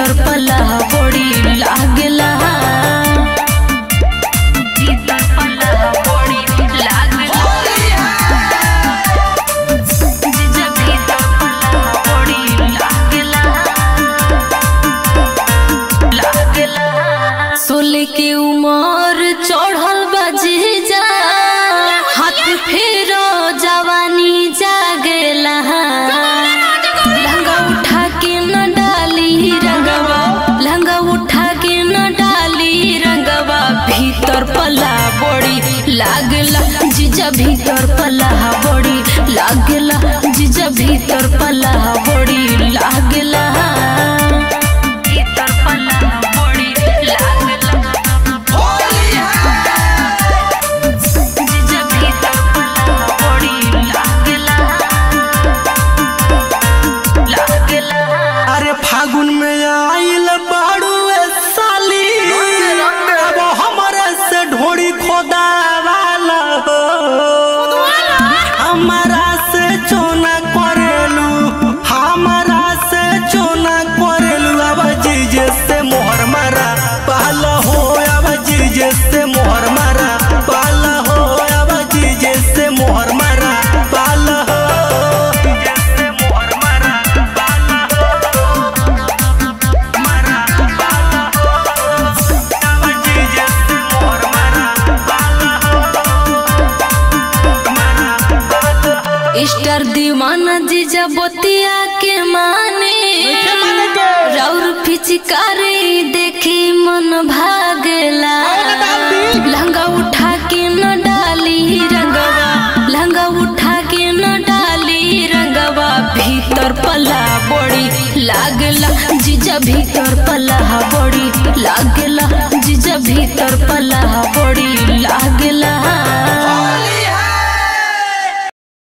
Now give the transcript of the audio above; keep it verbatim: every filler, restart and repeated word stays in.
भीतर पला बड़ी लागला भीतर पला बड़ी लागला जीजा भीतर पला बड़ी लागला लागला सोले के उमर चढ़ल बा जीजा हाथ फेरो जवानी जागला लहंगा उठा के न डाली रंगवा लहंगा उठा के न डाली रंगवा भीतर पला बड़ी लागला जीजा भीतर पला बड़ी लागला जीजा भीतर पला बड़ी लागला भीतर पला बड़ी लागला जीजा भीतर पला बड़ी लागला लागला अरे फागुन में आइल बाड़ू साली अब हमारे से ढोड़ी खोदा वाला हो हमारा से चोना करेलू हमारा से चोना करेलू अब जीजे से मोहर मारा पाला हो अब जीजे से मोहर मारा पाला हो अब जीजे से मोहर मारा पाला हो जीजे से मोहर मारा पाला हो मारा पाला हो अब जीजे से मोहर मारा पाला हो मारा पाला हो स्टार दीवाना जीजा बोतिया के माने राउर पिचकारी देखी मन भागला लहंगा उठा के न डाली रंगवा लहंगा उठा के न डाली रंगवा भीतर पला बड़ी लागला जीजा भीतर पला बड़ी लागला